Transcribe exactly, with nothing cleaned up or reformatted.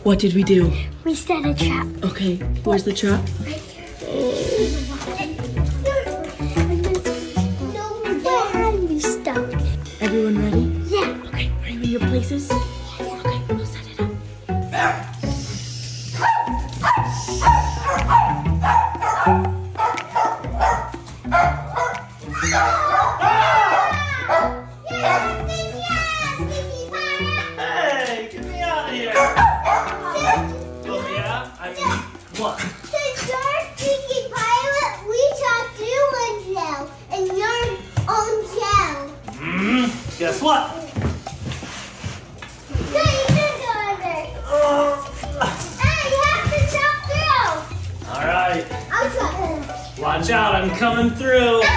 What did we do? We set a trap. Okay, where's the trap? Right here. No, behind you stuff. Everyone ready? Yeah. Okay, are you in your places? Okay, we'll set it up. Hey, get me out of here! Oh yeah? I mean, what? Since you're a stinky pirate, we shot you in jail. And you're on jail. Hmm, guess what? No, you can't go under. Hey, you have to jump through. Alright, I'll try. watch out, I'm coming through.